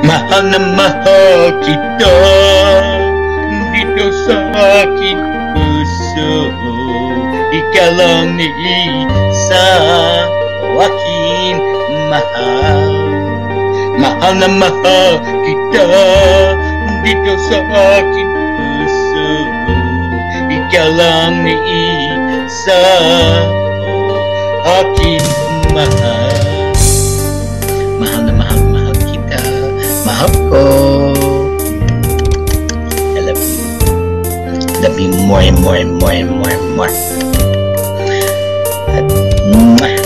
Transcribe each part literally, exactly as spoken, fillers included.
Mahal na mahal kita dito sa aking puso. Ikaw lang ni isa o aking mahal. Mahal na mahal kita dito sa aking puso. Ikaw lang ni isa o aking mahal. Mahal na mahal, mahal kita, mahal ko. I love you. Love you more, more, more, more, more. At, mwah.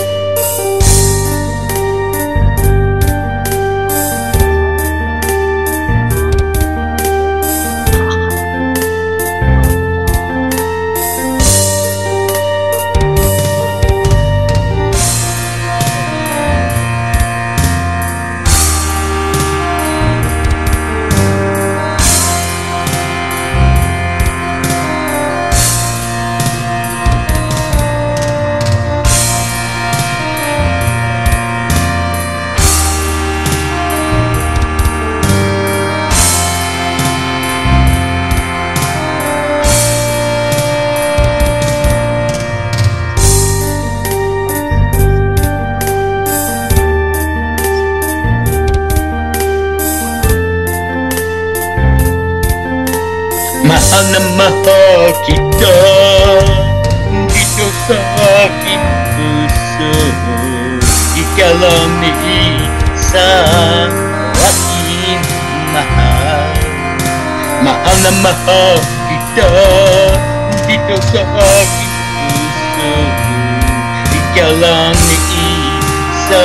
Mahal na mahal kita dito sa aking puso. Ikaw lang ni isa aking mahal. Mahal na mahal kita dito sa aking puso. Ikaw lang ni isa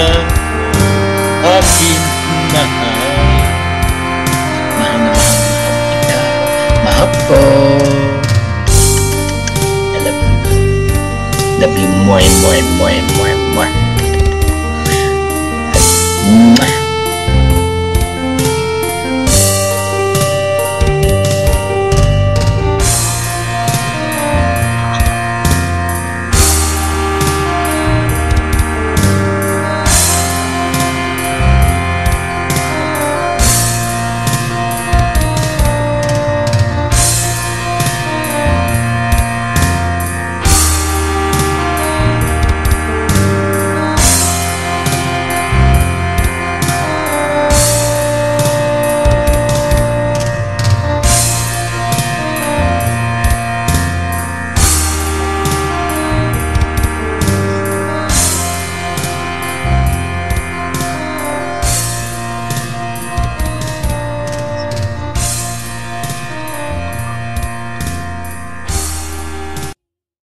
aking mahal. Ako, I love you. Love you more, more, more, more, more.